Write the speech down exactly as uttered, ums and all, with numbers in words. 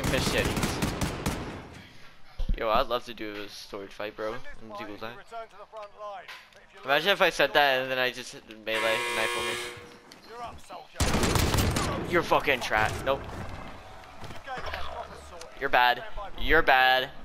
machetes. Yo, I'd love to do a sword fight, bro. In Gulag. Imagine if I said that and then I just hit the melee and knife me. You're fucking trash. Nope. You're bad. You're bad.